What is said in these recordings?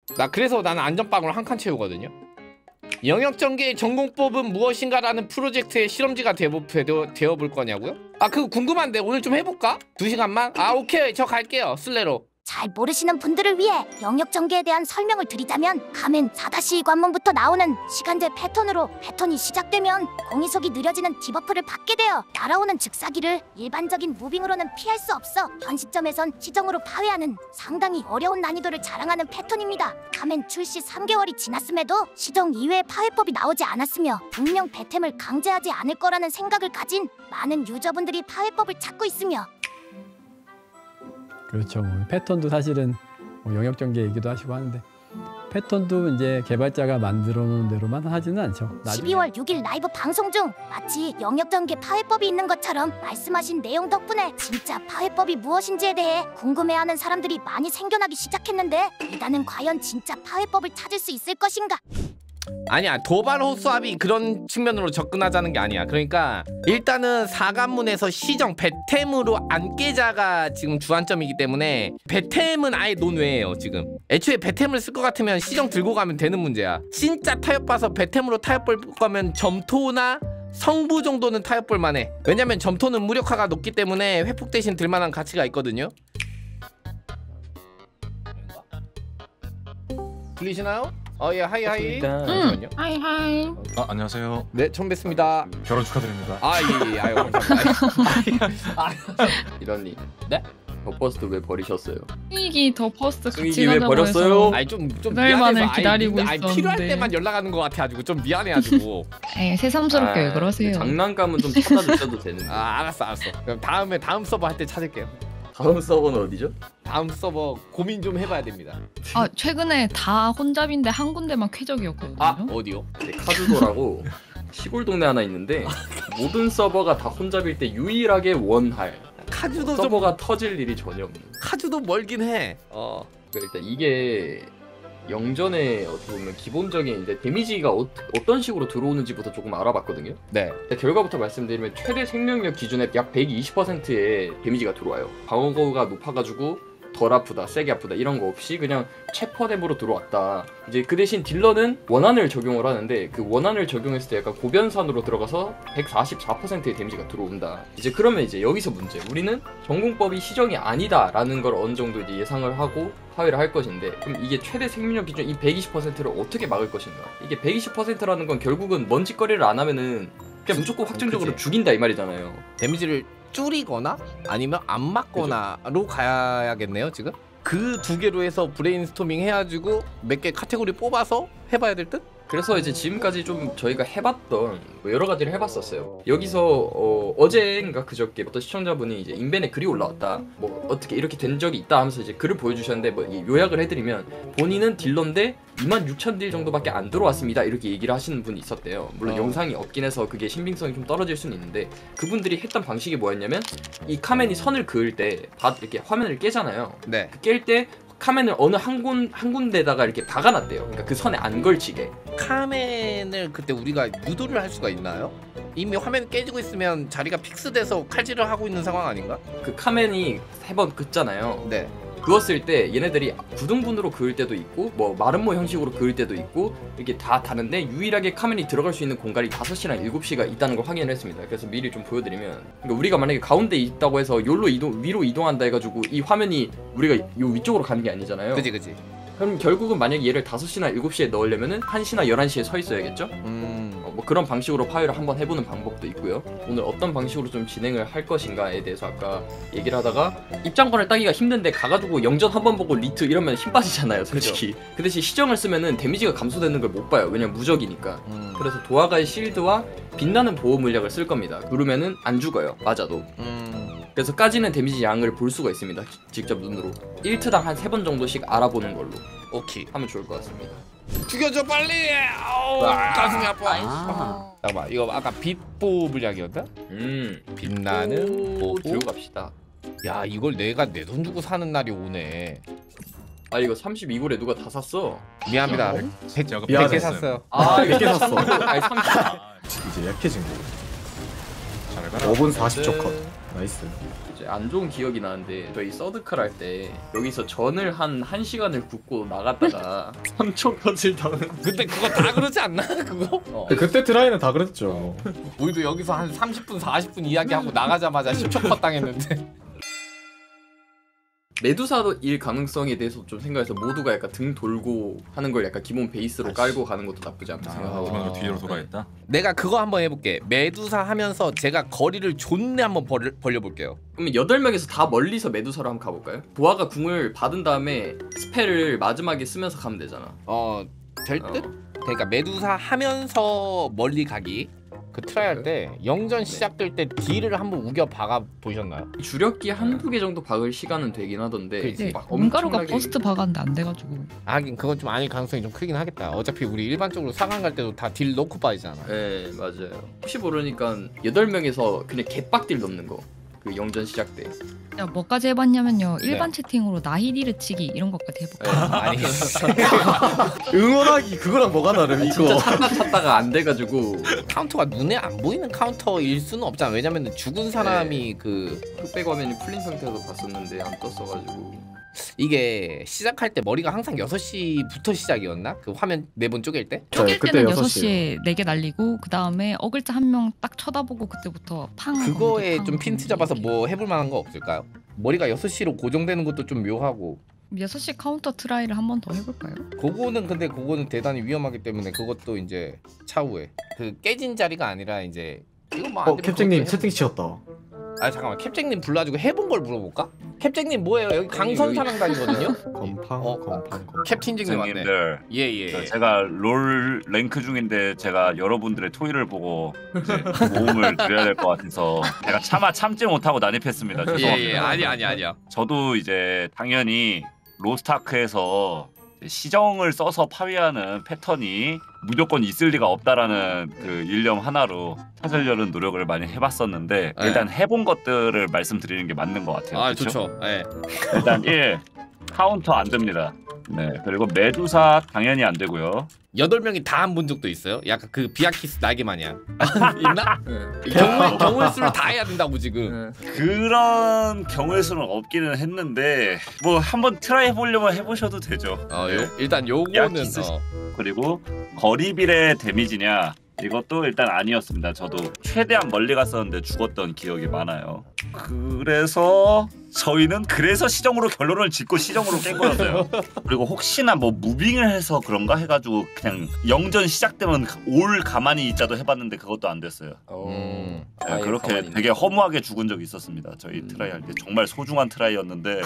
나 그래서 나는 안전빵으로 한 칸 채우거든요. 영역전개의 전공법은 무엇인가라는 프로젝트의 실험지가 되어볼 거냐고요? 아 그거 궁금한데 오늘 좀 해볼까? 2시간만? 아 오케이 저 갈게요. 슬레로. 잘 모르시는 분들을 위해 영역 전개에 대한 설명을 드리자면 가멘 4-2 관문부터 나오는 시간제 패턴으로 패턴이 시작되면 공이속이 느려지는 디버프를 받게 되어 날아오는 즉사기를 일반적인 무빙으로는 피할 수 없어 현 시점에선 시정으로 파괴하는 상당히 어려운 난이도를 자랑하는 패턴입니다. 가멘 출시 3개월이 지났음에도 시정 이외의 파괴법이 나오지 않았으며 분명 배템을 강제하지 않을 거라는 생각을 가진 많은 유저분들이 파괴법을 찾고 있으며 그렇죠. 패턴도 사실은 영역 전개 얘기도 하시고 하는데 패턴도 이제 개발자가 만들어 놓은 대로만 하지는 않죠. 12월 6일 라이브 방송 중 마치 영역 전개 파괴법이 있는 것처럼 말씀하신 내용 덕분에 진짜 파괴법이 무엇인지에 대해 궁금해하는 사람들이 많이 생겨나기 시작했는데 이단은 과연 진짜 파괴법을 찾을 수 있을 것인가? 아니야 도발 호수압이 그런 측면으로 접근하자는 게 아니야. 그러니까 일단은 4관문에서 시정 배템으로 안 깨자가 지금 주안점이기 때문에 배템은 아예 논외예요. 지금 애초에 배템을 쓸 것 같으면 시정 들고 가면 되는 문제야. 진짜 타협 봐서 배템으로 타협 볼 거면 점토나 성부 정도는 타협 볼만해. 왜냐면 점토는 무력화가 높기 때문에 회폭 대신 들만한 가치가 있거든요. 들리시나요? 예 하이 하이. 잠시만요. 하이 하이. 안녕하세요. 네 처음 뵙습니다. 결혼 축하드립니다. 예 아유 감사합니다. 이런님. 네? 더 버스트 왜 버리셨어요? 승익이 더 퍼스트 같이 승익이 왜 가자고 버렸어요? 해서 아니 좀 그날만을 미안해서 기다리고 필요할 있었는데. 때만 연락하는 것 같아가지고 좀 미안해가지고. 에이, 새삼스럽게 왜 그러세요? 장난감은 좀 찾아주셔도 되는데. 알았어. 그럼 다음 서버 할 때 찾을게요. 다음 서버는 어디죠? 다음 서버 고민 좀 해봐야 됩니다. 아 최근에 다 혼잡인데 한 군데만 쾌적이었거든요. 어디요? 네, 카주도라고 시골 동네 하나 있는데 모든 서버가 다 혼잡일 때 유일하게 원할 카주도 서버가 터질 일이 전혀 없는. 카주도 멀긴 해. 일단 이게 영전에 어떻게 보면 기본적인 이제 데미지가 어떤 식으로 들어오는지부터 조금 알아봤거든요. 네. 결과부터 말씀드리면 최대 생명력 기준에 약 120%의 데미지가 들어와요. 방어구가 높아가지고 덜 아프다, 세게 아프다 이런 거 없이 그냥 최퍼뎀으로 들어왔다. 이제 그 대신 딜러는 원한을 적용을 하는데 그 원한을 적용했을 때 약간 고변산으로 들어가서 144%의 데미지가 들어온다. 이제 그러면 이제 여기서 문제. 우리는 전공법이 시정이 아니다라는 걸 어느 정도 이제 예상을 하고 파괴를 할 것인데 그럼 이게 최대 생명력 기준 이 120%를 어떻게 막을 것인가? 이게 120%라는 건 결국은 먼지거리를 안 하면은 그냥 무조건 확정적으로 죽인다 이 말이잖아요. 데미지를 줄이거나 아니면 안 맞거나로 가야겠네요 지금? 그 두 개로 해서 브레인스토밍 해가지고 몇 개 카테고리 뽑아서 해봐야 될 듯? 그래서 이제 지금까지 좀 저희가 해봤던 여러 가지를 해봤었어요. 여기서 어제인가 그저께 어떤 시청자분이 이제 인벤에 글이 올라왔다. 뭐 어떻게 이렇게 된 적이 있다 하면서 이제 글을 보여주셨는데 뭐 요약을 해드리면 본인은 딜러인데 26,000딜 정도밖에 안 들어왔습니다. 이렇게 얘기를 하시는 분이 있었대요. 물론 영상이 없긴 해서 그게 신빙성이 좀 떨어질 수는 있는데 그분들이 했던 방식이 뭐였냐면 이 카멘이 선을 그을 때 이렇게 화면을 깨잖아요. 네. 깰 때 카멘을 어느 한 군데다가 이렇게 박아놨대요. 그러니까 그 선에 안 걸치게. 카멘을 그때 우리가 유도를 할 수가 있나요? 이미 화면이 깨지고 있으면 자리가 픽스돼서 칼질을 하고 있는 상황 아닌가? 그 카멘이 3번 긋잖아요. 네. 그었을 때 얘네들이 구등분으로 그을 때도 있고 뭐 마름모 형식으로 그을 때도 있고 이렇게 다 다른데 유일하게 카멘이 들어갈 수 있는 공간이 5시랑 7시가 있다는 걸 확인을 했습니다. 그래서 미리 좀 보여드리면 그러니까 우리가 만약에 가운데 있다고 해서 위로 이동한다 해가지고 이 화면이 우리가 요 위쪽으로 가는 게 아니잖아요. 그지. 그럼 결국은 만약에 얘를 5시나 7시에 넣으려면은 1시나 11시에 서 있어야겠죠? 뭐 그런 방식으로 파일을 한번 해보는 방법도 있고요. 오늘 어떤 방식으로 좀 진행을 할 것인가에 대해서 아까 얘기를 하다가 입장권을 따기가 힘든데 가가지고 영전 한번 보고 리트 이러면 힘 빠지잖아요 솔직히. 그죠. 그 대신 시정을 쓰면은 데미지가 감소되는 걸 못 봐요. 왜냐면 무적이니까. 그래서 도화가의 실드와 빛나는 보호 물약을 쓸 겁니다. 누르면은 안 죽어요 맞아도. 그래서 까지는 데미지 양을 볼 수가 있습니다. 직접 눈으로 1트당 한 3번 정도씩 알아보는 걸로 오케이 하면 좋을 것 같습니다. 죽여줘 빨리! 가슴이 아파. 잠깐만 이거 아까 빛보 물약이었다? 빛나는 보호. 들고 갑시다. 야 이걸 내가 내 돈 주고 사는 날이 오네. 아 이거 32골에 누가 다 샀어. 미안합니다. 100개 샀어요. 아 100개 샀어. 아니 30. 이제 약해진 거. 잘 가라. 5분 40초 컷. 나이스. 이제 안 좋은 기억이 나는데 저희 서드칼 할 때 여기서 전을 한 1시간을 굽고 나갔다가 3초 컷을 당하는. 근데 그거 다 그러지 않나 그거? 그때 드라이는 다 그랬죠. 우리도 여기서 한 30분 40분 이야기하고 나가자마자 10초 컷 당했는데. 메두사도 일 가능성에 대해서 좀 생각해서 모두가 약간 등 돌고 하는 걸 약간 기본 베이스로 깔고 가는 것도 나쁘지 않다 생각하고. 그러면 뒤로 돌아있다. 내가 그거 한번 해볼게. 메두사 하면서 제가 거리를 존내 한번 벌려볼게요. 그러면 8명에서 다 멀리서 메두사로 한번 가볼까요? 보아가 궁을 받은 다음에 스펠을 마지막에 쓰면서 가면 되잖아. 될 듯? 그러니까 메두사 하면서 멀리 가기. 그 트라이 할 때 영전 시작될 때 딜을 한번 우겨 박아 보셨나요? 주력기 한두 개 정도 박을 시간은 되긴 하던데 그치. 막 문가루가 엄청나게- 버스트 박았는데 안 돼가지고. 하긴 그건 좀 아닐 가능성이 좀 크긴 하겠다. 어차피 우리 일반적으로 사강 갈 때도 다 딜 넣고 빠지잖아. 네 맞아요. 혹시 모르니까 8명에서 그냥 개빡딜 넣는 거. 그 영전 시작 때. 야, 뭐까지 해봤냐면요. 일반 채팅으로 나히디르 치기 이런 것까지 해볼게요. 아니 응원하기 그거랑 뭐가 다름 이거. 진짜 찾다가 안 돼가지고 카운터가 눈에 안 보이는 카운터일 수는 없잖아. 왜냐면 죽은 사람이 그 흑백 화면이 풀린 상태에서 봤었는데 안 떴어가지고. 이게 시작할 때 머리가 항상 6시부터 시작이었나? 그 화면 4번 쪼갤 때? 쪼갤 그때 때는 6시. 6시에 4개 날리고 그 다음에 어글자 한 명 딱 쳐다보고 그때부터 팡. 그거에 팡 좀 핀트 잡아서 뭐 해볼 만한 거 없을까요? 머리가 6시로 고정되는 것도 좀 묘하고 6시 카운터 트라이를 한 번 더 해볼까요? 그거는 대단히 위험하기 때문에 그것도 이제 차후에 그 깨진 자리가 아니라 이제 이거 뭐안 되면 캡쟁님 그것도 채팅 치웠다. 아 잠깐만 캡쟁님 불러가지고 해본 걸 물어볼까? 캡쟁님 뭐예요? 여기 강선사랑단이거든요? 건팡 건팡. 캡틴쟁님 왔네. 선생님들, 예예. 제가 롤 랭크 중인데 제가 여러분들의 토의를 보고 이제 도움을 드려야 될 것 같아서 제가 차마 참지 못하고 난입했습니다. 죄송합니다. 예예. 아니야. 저도 이제 당연히 로스타크에서 시정을 써서 파괴하는 패턴이 무조건 있을 리가 없다라는 그 일념 하나로 찾으려는 노력을 많이 해봤었는데 네. 일단 해본 것들을 말씀드리는 게 맞는 것 같아요. 아 그쵸? 좋죠. 예. 일단 1. 카운터 안 됩니다. 네, 그리고 메두사 당연히 안 되고요. 8명이 다 한 본 적도 있어요? 약간 그 비아키스 날개 마냥 있나? 네. 경우의 수를 다 해야 된다고 지금. 그런 경우의 수는 없기는 했는데 뭐 한번 트라이 해보려면 해보셔도 되죠. 네. 일단 요거는 비아키스 그리고 거리빌의 데미지냐 이것도 일단 아니었습니다. 저도 최대한 멀리 갔었는데 죽었던 기억이 많아요. 그래서 저희는 시정으로 결론을 짓고 시정으로 깬 거였어요. 그리고 혹시나 뭐 무빙을 해서 그런가 해가지고 그냥 영전 시작되면 올 가만히 있자도 해봤는데 그것도 안 됐어요. 네, 아예 그렇게 가만히 되게 허무하게 죽은 적이 있었습니다. 저희 트라이 할 때 정말 소중한 트라이였는데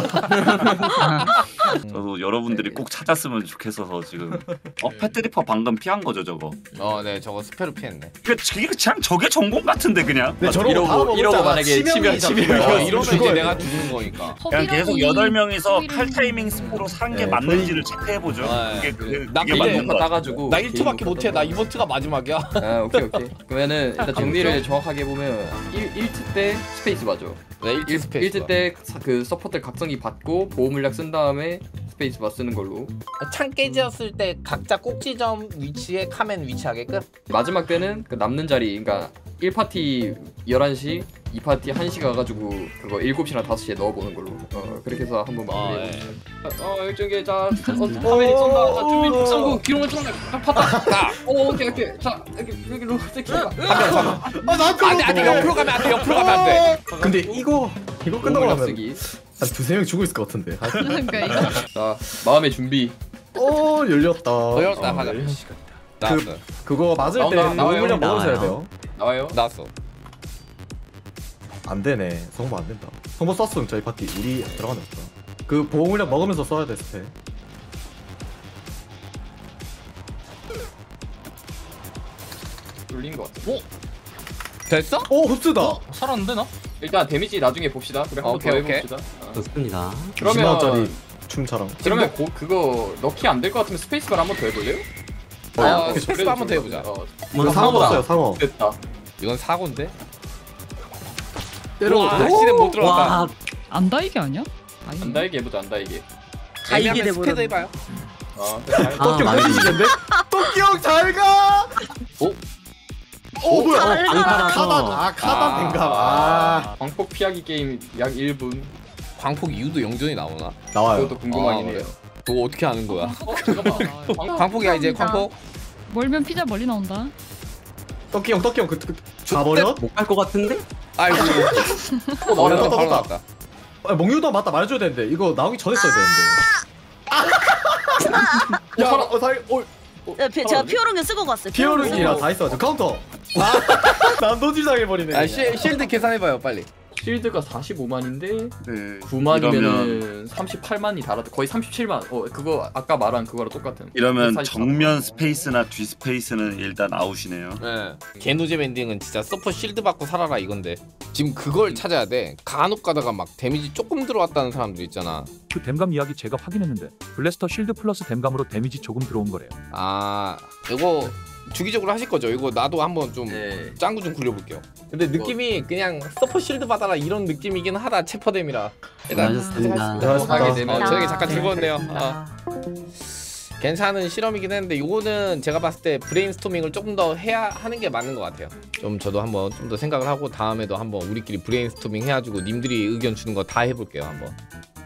저도 여러분들이 꼭 찾았으면 좋겠어서 지금 패트리퍼 방금 피한 거죠 저거. 네 저거 스페로 피했네. 그게 그냥 저게 전공 같은데 그냥. 근데 저러고 다 이러고 먹었잖아. 만약에 치면 이러면 이제 죽어야 내가 죽는 거니까. 그냥 계속 8명이서 칼 타이밍 스포로 산 게 네, 맞는지를 체크해보죠. 네. 그게 나 그게 근데 맞는 거 같아요. 따가지고 나 1투밖에 못해. 나 이번 트가 마지막이야. 아 오케이 그러면은 일단 정리를 정확하게 해보면 1트 때 스페이스 맞죠? 네 1투 스페이스. 1트 때 그 서포터 각성기 받고 보호 물약 쓴 다음에 스페이스 바 쓰는 걸로. 창 깨졌을 때 각자 꼭지점 위치에 카멘 위치하게끔. 마지막 때는 그 남는 자리 그러니까 1파티 11시 2파티 1시 가가지고 그거 7시나 5시에 넣어보는 걸로. 그렇게 해서 한번 마무리해보세요. 일정에 자 카멘이 쏜다. 자 준비 639 기록을 쳤네. 팠다. 오케이 자 여기로 세키가 아니 옆으로 가면 안 돼. 옆으로 가면 안 돼. 근데 이거 끝나고 물약 나면 쓰기. 한 두세 명 죽을 것 같은데. 그러니까 이거 자 마음의 준비. 열렸다. 열렸다. 가자. 나왔어. 그거 맞을 때 나와요. 물량 먹으면서 해야 돼요. 나와요? 나왔어. 안 되네. 성보 안 된다. 성보 썼으면 저희 바퀴 우리 들어가는 거다. 그 보호 물량 먹으면서 써야 돼 스페. 눌린 것 같아. 됐어? 오 흡수다. 살았는데 나? 일단 데미지 나중에 봅시다. 그래 한번 더 오케이. 해봅시다. 좋습니다. 그러면 20만원짜리 춤차랑. 그러면 그거 넣기 안 될 것 같으면 스페이스바를 한번 더 해볼래요? 스페이스 한번 더 해보자. 이거 상어 넣었어요 상어. 됐다. 이건 사고인데. 때려. 와, 시대 못 들어갔다. 와, 안다이게 아니야? 아니. 안다이게 해보자. 안다이게. 애매하면 이게 스페드 해봐요. 그래. 아, 많이 또끼 형 잘 가. 뭐야? 방파라서. 카단 뱅감. 광폭 피하기 게임 약 1분. 광폭 이후도 영전이 나오나? 나와요. 그것도 궁금하긴 해요. 그거 어떻게 하는 거야? 잠깐만. 광폭이야 이제 광폭. 멀면 피자 멀리 나온다. 떡기 형 가버려? 못 갈 것 같은데? 아이고. 나왔다, 바로 나왔다. 나왔다. 몽유도 맞다 말해줘야 되는데 이거 나오기 전에 써야 되는데. 야, 제가 피오르기 쓰고 갔어요. 피오르기랑 다 있어. 카운터. 난도질당 해버리네. 아 실드 계산해봐요 빨리. 실드가 45만인데 네. 9만이면은 38만이 달았다. 거의 37만. 그거 아까 말한 그거랑 똑같은. 이러면 44. 정면 스페이스나 뒤 스페이스는 일단 아웃이네요. 네. 개노잼 엔딩은 진짜 서퍼 실드 받고 살아라 이건데 지금 그걸 찾아야 돼. 간혹 가다가 막 데미지 조금 들어왔다는 사람들 있잖아. 그 댐감 이야기 제가 확인했는데 블래스터 실드 플러스 댐감으로 데미지 조금 들어온 거래요. 아 이거 주기적으로 하실 거죠? 이거 나도 한번 좀 네. 짱구 좀 굴려볼게요. 근데 느낌이 그냥 서퍼 실드 받아라 이런 느낌이긴 하다. 체퍼댐이라. 수고하셨습니다. 하게 되면 저에게 잠깐 즐거웠네요. 괜찮은 실험이긴 했는데 이거는 제가 봤을 때 브레인스토밍을 조금 더 해야 하는 게 맞는 것 같아요. 좀 저도 한번 좀 더 생각을 하고 다음에도 한번 우리끼리 브레인스토밍 해가지고 님들이 의견 주는 거 다 해볼게요 한번.